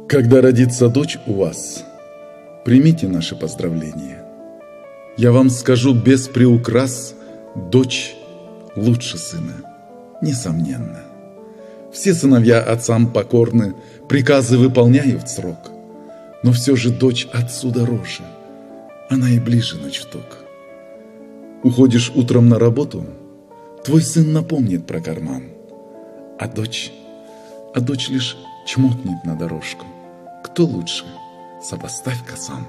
Когда родится дочь у вас, примите наши поздравления. Я вам скажу без приукрас, дочь лучше сына, несомненно. Все сыновья отцам покорны, приказы выполняют в срок. Но все же дочь отцу дороже, она и ближе на чуток. Уходишь утром на работу, твой сын напомнит про карман, а дочь лишь чмокнет на дорожку. Кто лучше, сопоставь-ка сам.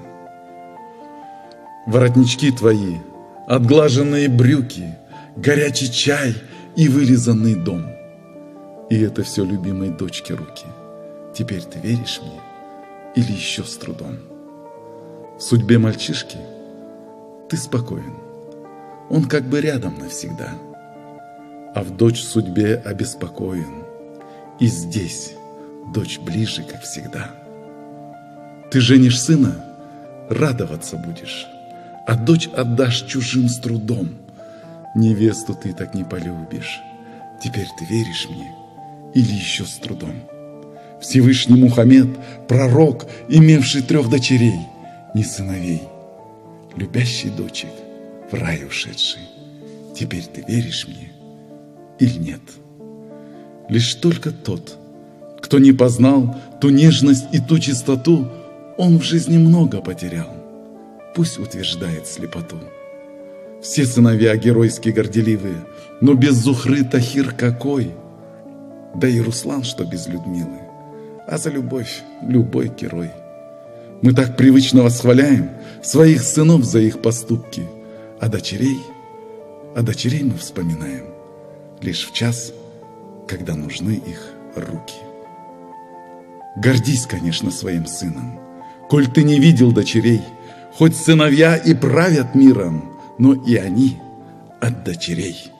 Воротнички твои, отглаженные брюки, горячий чай и вылизанный дом. И это все любимой дочке руки. Теперь ты веришь мне или еще с трудом? В судьбе мальчишки ты спокоен, он как бы рядом навсегда. А в дочь судьбе обеспокоен, и здесь дочь ближе, как всегда. Ты женишь сына, радоваться будешь, а дочь отдашь чужим с трудом. Невесту ты так не полюбишь. Теперь ты веришь мне или еще с трудом? Всевышний Мухаммед, пророк, имевший 3 дочерей, не сыновей, любящий дочек, в рай ушедший. Теперь ты веришь мне или нет? Лишь только тот, кто не познал ту нежность и ту чистоту, он в жизни много потерял. Пусть утверждает слепоту. Все сыновья геройски горделивые, но без Зухры Тахир какой? Да и Руслан, что без Людмилы. А за любовь любой герой. Мы так привычно восхваляем своих сынов за их поступки, а дочерей мы вспоминаем лишь в час, когда нужны их руки. Гордись, конечно, своим сыном, коль ты не видел дочерей. Хоть сыновья и правят миром, но и они от дочерей.